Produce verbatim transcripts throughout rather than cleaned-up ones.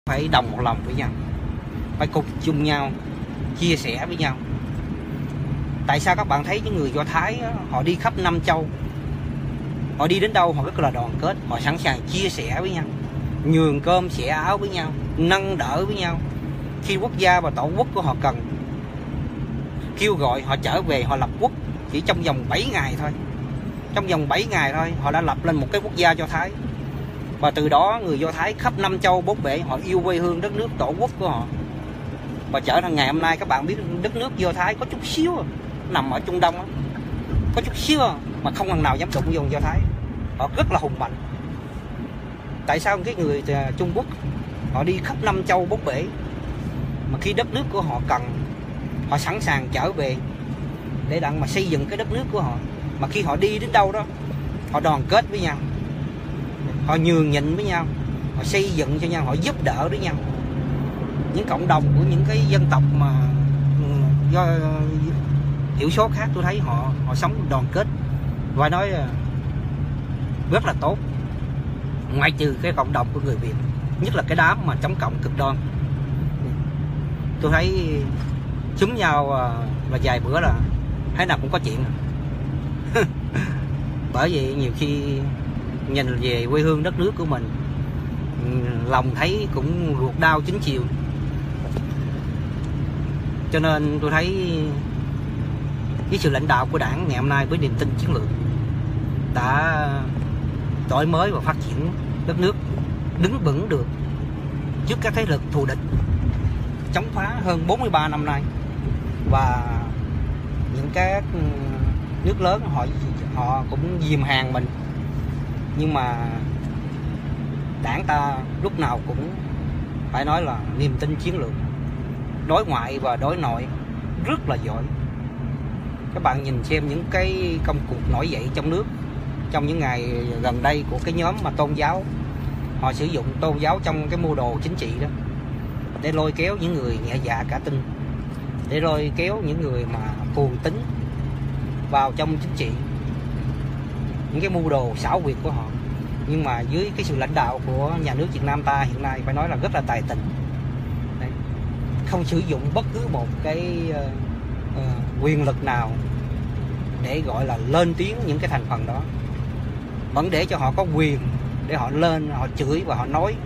phải đồng một lòng với nhau, phải cùng chung nhau, chia sẻ với nhau. Tại sao các bạn thấy những người Do Thái đó, họ đi khắp năm châu, họ đi đến đâu họ rất là đoàn kết, họ sẵn sàng chia sẻ với nhau, nhường cơm xẻ áo với nhau, nâng đỡ với nhau. Khi quốc gia và tổ quốc của họ cần kêu gọi họ trở về, họ lập quốc chỉ trong vòng bảy ngày thôi. Trong vòng bảy ngày thôi họ đã lập lên một cái quốc gia Do Thái. Và từ đó người Do Thái khắp năm châu bốn bể họ yêu quê hương đất nước tổ quốc của họ. Và trở thành ngày hôm nay các bạn biết đất nước Do Thái có chút xíu nằm ở Trung Đông đó, có chút xíu mà không thằng nào dám đụng vô Do Thái. Họ rất là hùng mạnh. Tại sao cái người Trung Quốc họ đi khắp năm châu bốn bể, mà khi đất nước của họ cần họ sẵn sàng trở về để đặng mà xây dựng cái đất nước của họ. Mà khi họ đi đến đâu đó họ đoàn kết với nhau, họ nhường nhịn với nhau, họ xây dựng cho nhau, họ giúp đỡ với nhau. Những cộng đồng của những cái dân tộc mà do thiểu số khác tôi thấy họ họ sống đoàn kết và nói rất là tốt, ngoại trừ cái cộng đồng của người Việt, nhất là cái đám mà chống cộng cực đoan. Tôi thấy chúng nhau và vài bữa là thấy nào cũng có chuyện. Bởi vậy nhiều khi nhìn về quê hương đất nước của mình, lòng thấy cũng ruột đau chín chiều. Cho nên tôi thấy với sự lãnh đạo của đảng ngày hôm nay với niềm tin chiến lược đã đổi mới và phát triển đất nước, đứng vững được trước các thế lực thù địch chống phá hơn bốn mươi ba năm nay. Và những các nước lớn họ họ cũng dìm hàng mình, nhưng mà đảng ta lúc nào cũng phải nói là niềm tin chiến lược, đối ngoại và đối nội rất là giỏi. Các bạn nhìn xem những cái công cuộc nổi dậy trong nước trong những ngày gần đây của cái nhóm mà tôn giáo, họ sử dụng tôn giáo trong cái mưu đồ chính trị đó để lôi kéo những người nhẹ dạ cả tin, để lôi kéo những người mà cuồng tín vào trong chính trị, những cái mưu đồ xảo quyệt của họ. Nhưng mà dưới cái sự lãnh đạo của nhà nước Việt Nam ta hiện nay phải nói là rất là tài tình. Đấy. Không sử dụng bất cứ một cái uh, uh, quyền lực nào để gọi là lên tiếng những cái thành phần đó, vẫn để cho họ có quyền để họ lên, họ chửi và họ nói.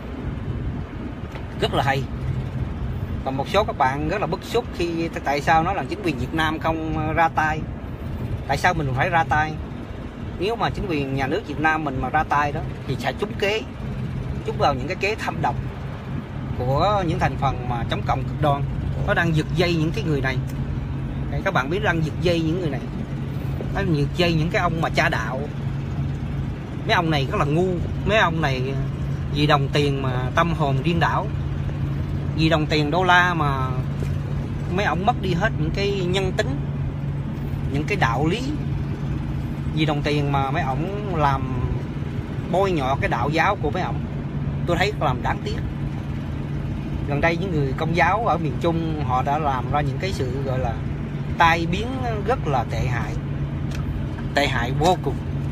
Rất là hay. Và một số các bạn rất là bức xúc khi tại sao nó là chính quyền Việt Nam không ra tay, tại sao mình phải ra tay. Nếu mà chính quyền nhà nước Việt Nam mình mà ra tay đó thì sẽ trúng kế, trúng vào những cái kế thâm độc của những thành phần mà chống cộng cực đoan. Nó đang giật dây những cái người này. Đấy, các bạn biết đang giật dây những người này, nó giật dây những cái ông mà cha đạo. Mấy ông này rất là ngu, mấy ông này vì đồng tiền mà tâm hồn điên đảo, vì đồng tiền đô la mà mấy ông mất đi hết những cái nhân tính, những cái đạo lý. Vì đồng tiền mà mấy ông làm bôi nhọ cái đạo giáo của mấy ông, tôi thấy làm đáng tiếc. Gần đây những người Công giáo ở miền Trung họ đã làm ra những cái sự gọi là tai biến rất là tệ hại, tệ hại vô cùng.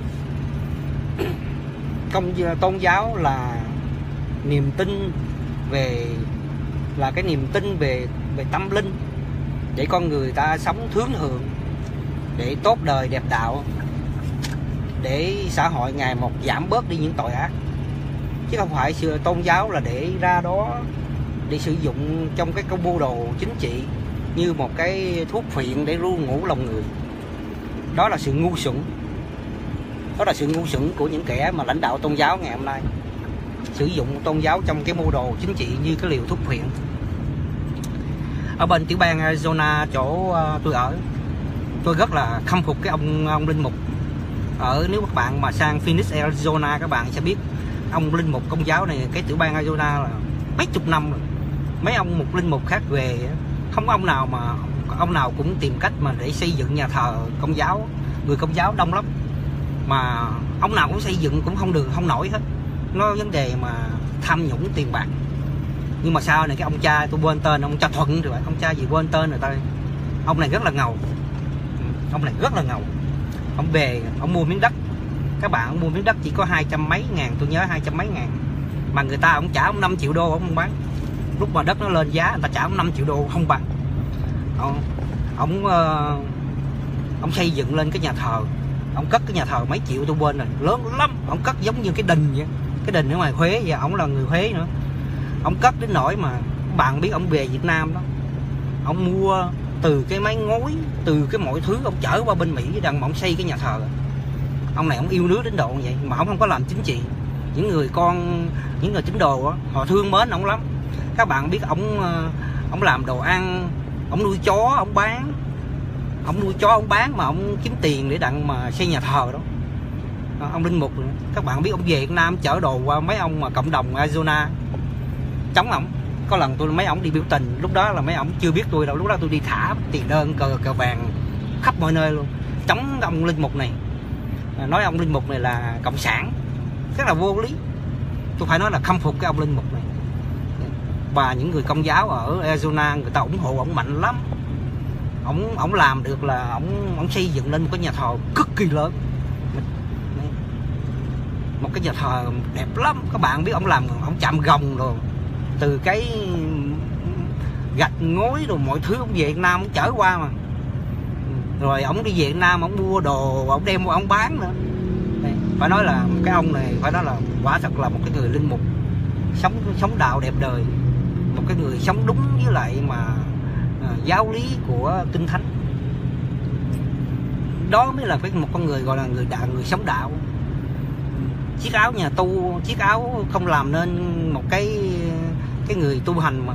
Công tôn giáo là niềm tin về là cái niềm tin về về tâm linh, để con người ta sống hướng thượng, để tốt đời đẹp đạo, để xã hội ngày một giảm bớt đi những tội ác. Chứ không phải sự tôn giáo là để ra đó để sử dụng trong cái công mưu đồ chính trị như một cái thuốc phiện để ru ngủ lòng người. Đó là sự ngu xuẩn. Đó là sự ngu xuẩn của những kẻ mà lãnh đạo tôn giáo ngày hôm nay, sử dụng tôn giáo trong cái mưu đồ chính trị như cái liều thuốc phiện. Ở bên tiểu bang Arizona chỗ tôi ở, tôi rất là khâm phục cái ông ông linh mục. Ở nếu các bạn mà sang Phoenix, Arizona, các bạn sẽ biết ông linh mục công giáo này, cái tiểu bang Arizona là mấy chục năm rồi. Mấy ông mục linh mục khác về không có ông nào mà ông nào cũng tìm cách mà để xây dựng nhà thờ công giáo. Người công giáo đông lắm, mà ông nào cũng xây dựng cũng không được, không nổi hết. Nó vấn đề mà tham nhũng tiền bạc. Nhưng mà sau này cái ông cha, tôi quên tên, ông cha Thuận rồi, ông cha gì quên tên rồi ta. Ông này rất là ngầu, ông này rất là ngầu. Ông về, ông mua miếng đất, các bạn, ông mua miếng đất chỉ có hai trăm mấy ngàn, tôi nhớ hai trăm mấy ngàn, mà người ta ông trả ông năm triệu đô ông không bán. Lúc mà đất nó lên giá người ta trả ông năm triệu đô không bán. Ông ông, uh, ông xây dựng lên cái nhà thờ, ông cất cái nhà thờ mấy triệu tôi quên rồi, lớn lắm. Ông cất giống như cái đình vậy, cái đình ở ngoài Huế vậy. Ông là người Huế nữa. Ông cất đến nỗi mà bạn biết ông về Việt Nam đó, ông mua từ cái máy ngói, từ cái mọi thứ ông chở qua bên Mỹ đằng mà ông xây cái nhà thờ. Ông này ông yêu nước đến độ như vậy mà ông không có làm chính trị. Những người con, những người tín đồ đó, họ thương mến ông lắm. Các bạn biết ông ông làm đồ ăn, ông nuôi chó ông bán, ông nuôi chó ông bán mà ông kiếm tiền để đặng mà xây nhà thờ đó. Ông linh mục nữa. Các bạn biết ông về Việt Nam chở đồ qua mấy ông mà cộng đồng Arizona chống ổng. Có lần tôi mấy ổng đi biểu tình, lúc đó là mấy ổng chưa biết tôi đâu, lúc đó tôi đi thả tiền đơn cờ cờ vàng khắp mọi nơi luôn, chống ông linh mục này, nói ông linh mục này là cộng sản, rất là vô lý. Tôi phải nói là khâm phục cái ông linh mục này. Và những người công giáo ở Arizona người ta ủng hộ ổng mạnh lắm. Ổng ổng làm được là ổng ổng xây dựng lên một cái nhà thờ cực kỳ lớn, một cái nhà thờ đẹp lắm. Các bạn biết ổng làm ổng chạm gồng rồi, từ cái gạch ngói rồi mọi thứ ông về Việt Nam ông chở qua mà. Rồi ổng đi về Việt Nam ổng mua đồ ổng đem qua ổng bán nữa. Phải nói là cái ông này phải nói là quả thật là một cái người linh mục sống sống đạo đẹp đời, một cái người sống đúng với lại mà à, giáo lý của Kinh Thánh. Đó mới là cái một con người gọi là người đạo, người sống đạo. Chiếc áo nhà tu, chiếc áo không làm nên một cái cái người tu hành mà.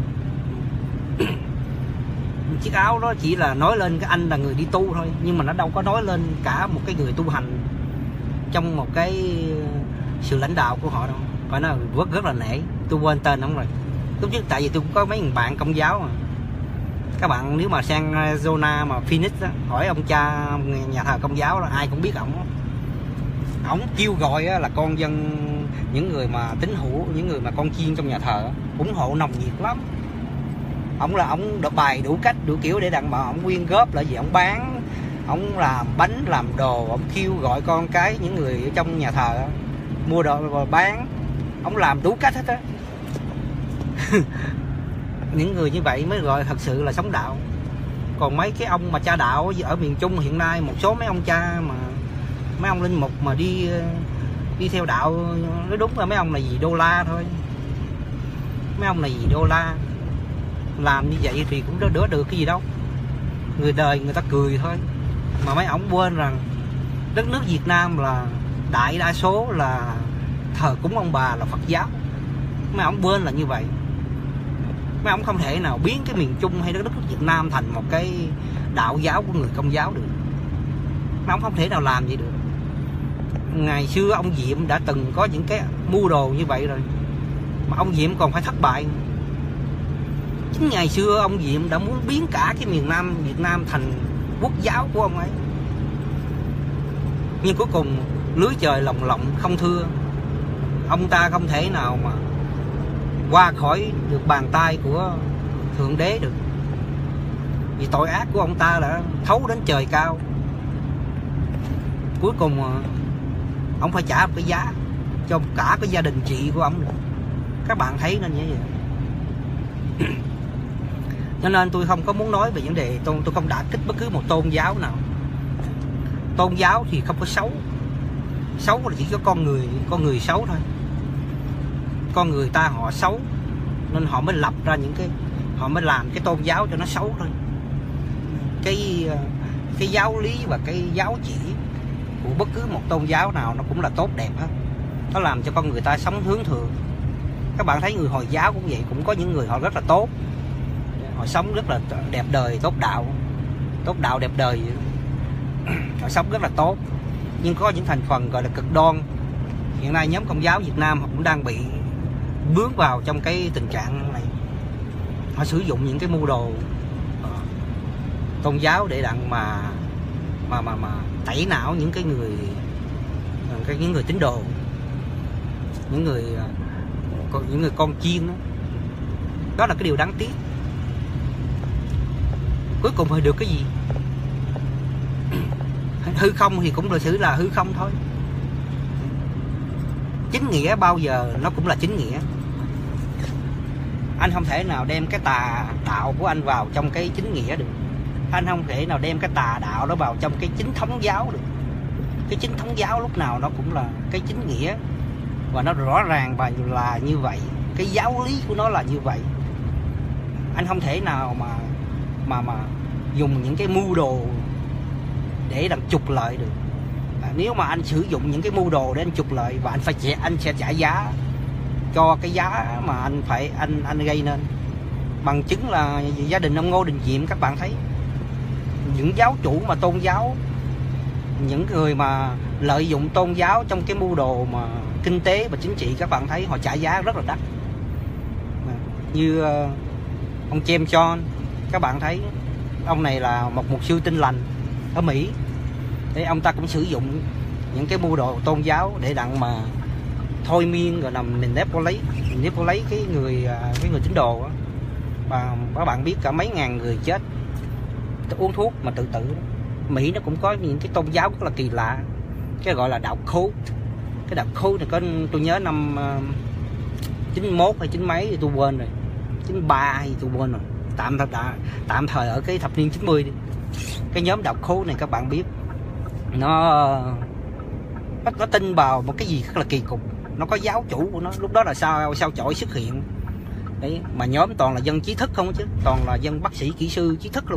Chiếc áo đó chỉ là nói lên cái anh là người đi tu thôi, nhưng mà nó đâu có nói lên cả một cái người tu hành trong một cái sự lãnh đạo của họ đâu. Phải nói rất rất là nể. Tôi quên tên ông rồi. Lúc trước tại vì tôi cũng có mấy người bạn công giáo mà. Các bạn nếu mà sang Arizona mà Phoenix đó, hỏi ông cha nhà thờ công giáo đó, ai cũng biết ổng. Ổng kêu gọi là con dân, những người mà tín hữu, những người mà con chiên trong nhà thờ ủng hộ nồng nhiệt lắm. Ổng là ổng đọc bài đủ cách đủ kiểu để đặng mà ổng quyên góp là gì, ổng bán, ổng làm bánh làm đồ, ổng kêu gọi con cái những người ở trong nhà thờ đó, mua đồ và bán. Ổng làm đủ cách hết á. Những người như vậy mới gọi thật sự là sống đạo. Còn mấy cái ông mà cha đạo ở miền Trung hiện nay, một số mấy ông cha mà mấy ông linh mục mà đi đi theo đạo, nói đúng là mấy ông là gì đô la thôi. Mấy ông là gì đô la, làm như vậy thì cũng đỡ được cái gì đâu. Người đời người ta cười thôi. Mà mấy ông quên rằng đất nước Việt Nam là đại đa số là thờ cúng ông bà là Phật giáo. Mấy ông quên là như vậy. Mấy ông không thể nào biến cái miền Trung hay đất nước Việt Nam thành một cái đạo giáo của người Công giáo được. Mấy ông không thể nào làm vậy được. Ngày xưa ông Diệm đã từng có những cái mưu đồ như vậy rồi, mà ông Diệm còn phải thất bại. Chính ngày xưa ông Diệm đã muốn biến cả cái miền Nam Việt Nam thành quốc giáo của ông ấy, nhưng cuối cùng lưới trời lồng lộng không thưa. Ông ta không thể nào mà qua khỏi được bàn tay của Thượng Đế được, vì tội ác của ông ta đã thấu đến trời cao. Cuối cùng ông phải trả một cái giá cho cả cái gia đình chị của ông nữa. Các bạn thấy nên như vậy. Cho nên tôi không có muốn nói về vấn đề tôi, tôi không đả kích bất cứ một tôn giáo nào. Tôn giáo thì không có xấu. Xấu là chỉ có con người, con người xấu thôi. Con người ta họ xấu nên họ mới lập ra những cái, họ mới làm cái tôn giáo cho nó xấu thôi. Cái cái giáo lý và cái giáo chỉ của bất cứ một tôn giáo nào nó cũng là tốt đẹp hết. Nó làm cho con người ta sống hướng thượng. Các bạn thấy người Hồi giáo cũng vậy, cũng có những người họ rất là tốt, họ sống rất là đẹp đời, tốt đạo, tốt đạo đẹp đời, họ sống rất là tốt. Nhưng có những thành phần gọi là cực đoan. Hiện nay nhóm Công giáo Việt Nam họ cũng đang bị bước vào trong cái tình trạng này. Họ sử dụng những cái mưu đồ uh, tôn giáo để đặng mà mà mà mà tẩy não những cái người cái những người tín đồ, những người uh, những người con chiên đó. Đó là cái điều đáng tiếc. Cuối cùng thì được cái gì? Hư không thì cũng lịch sử là hư không thôi. chính nghĩa bao giờ nó cũng là chính nghĩa. Anh không thể nào đem cái tà đạo của anh vào trong cái chính nghĩa được. Anh không thể nào đem cái tà đạo đó vào trong cái chính thống giáo được. Cái chính thống giáo lúc nào nó cũng là cái chính nghĩa, và nó rõ ràng và là như vậy. Cái giáo lý của nó là như vậy. Anh không thể nào mà mà mà dùng những cái mưu đồ để đặng trục lợi được. À, nếu mà anh sử dụng những cái mưu đồ để anh trục lợi, và anh phải trả, anh sẽ trả giá cho cái giá mà anh phải anh anh gây nên. Bằng chứng là gia đình ông Ngô Đình Diệm, các bạn thấy những giáo chủ mà tôn giáo, những người mà lợi dụng tôn giáo trong cái mưu đồ mà kinh tế và chính trị, các bạn thấy họ trả giá rất là đắt. Như uh, ông James John, các bạn thấy ông này là một mục sư Tin Lành ở Mỹ. Thế ông ta cũng sử dụng những cái mưu đồ tôn giáo để đặng mà thôi miên, gọi là mình nếp lấy mình nếp lấy cái người cái người tín đồ đó. Và các bạn biết cả mấy ngàn người chết uống thuốc mà tự tử đó. Mỹ nó cũng có những cái tôn giáo rất là kỳ lạ, cái gọi là đạo khố. Cái đạo khố này có, tôi nhớ năm uh, chín mốt hay chín mấy thì tôi quên rồi, chín ba hay tôi quên rồi, tạm thời tạm thời ở cái thập niên chín mươi đi. Cái nhóm đạo khố này các bạn biết nó nó, nó tin vào một cái gì rất là kỳ cục. Nó có giáo chủ của nó, lúc đó là sao sao chổi xuất hiện đấy, mà nhóm toàn là dân trí thức không chứ, toàn là dân bác sĩ, kỹ sư, trí thức luôn.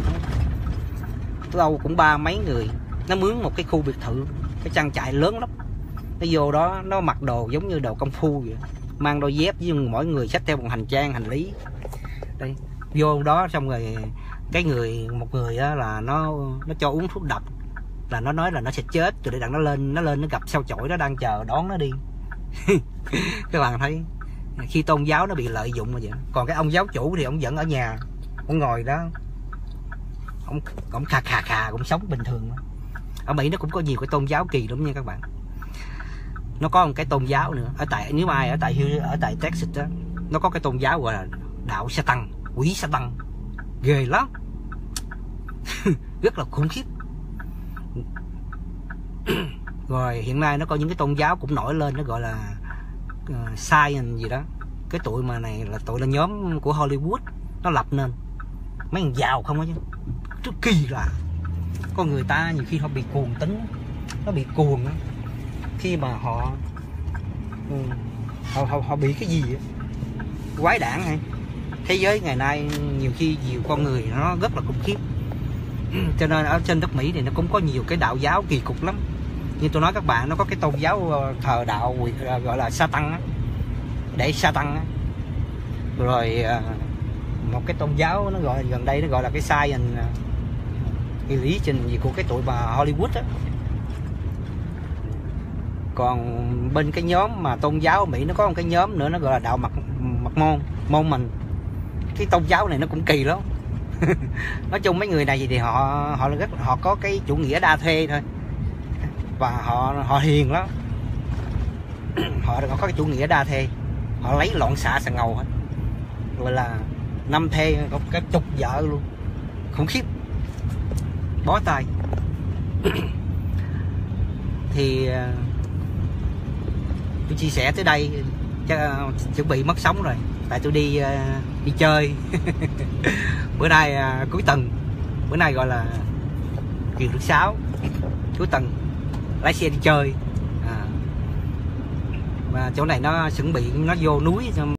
Từ đâu cũng ba mấy người, nó mướn một cái khu biệt thự, cái trang trại lớn lắm. Nó vô đó nó mặc đồ giống như đồ công phu vậy, mang đôi dép với mỗi người xách theo một hành trang hành lý đây. Vô đó xong rồi cái người một người đó là nó nó cho uống thuốc độc, là nó nói là nó sẽ chết rồi để đặng nó lên nó lên nó gặp sao chổi, nó đang chờ đón nó đi. Các bạn thấy khi tôn giáo nó bị lợi dụng mà vậy. Còn cái ông giáo chủ thì ông vẫn ở nhà, ông ngồi đó, ông ông khà khà khà cũng sống bình thường. Ở Mỹ nó cũng có nhiều cái tôn giáo kỳ lắm nha các bạn. Nó có một cái tôn giáo nữa ở tại, nếu ai ở tại ở tại Texas đó, nó có cái tôn giáo gọi là đạo Satan, quỷ Satan, ghê lắm. Rất là khủng khiếp. Rồi hiện nay nó có những cái tôn giáo cũng nổi lên, nó gọi là uh, Science gì đó. Cái tụi mà này là tụi là nhóm của Hollywood nó lập nên, mấy thằng giàu không á chứ, rất kỳ lạ. Con người ta nhiều khi họ bị cuồng tính, nó bị cuồng đó. Khi mà họ họ, họ họ bị cái gì vậy? Quái đản hay thế giới ngày nay nhiều khi nhiều con người nó rất là khủng khiếp. Cho nên ở trên đất Mỹ thì nó cũng có nhiều cái đạo giáo kỳ cục lắm. Như tôi nói các bạn, nó có cái tôn giáo thờ đạo gọi là Satan á, để Satan á. Rồi một cái tôn giáo nó gọi gần đây nó gọi là cái Science, cái lý trình gì của cái tụi bà Hollywood á. Còn bên cái nhóm mà tôn giáo ở Mỹ nó có một cái nhóm nữa nó gọi là đạo Mật Mật môn môn mình. Cái tôn giáo này nó cũng kỳ lắm. Nói chung mấy người này thì họ họ rất họ có cái chủ nghĩa đa thê thôi, và họ họ hiền lắm. Họ có cái chủ nghĩa đa thê, họ lấy loạn xạ xà ngầu hết, gọi là năm thê, có cái chục vợ luôn, khủng khiếp, bó tay. Thì tôi chia sẻ tới đây, chắc uh, chuẩn bị mất sóng rồi, tại tôi đi uh, đi chơi. Bữa nay uh, cuối tuần, bữa nay gọi là kỳ thứ sáu, cuối tuần lái xe đi chơi. À, và chỗ này nó chuẩn bị nó vô núi.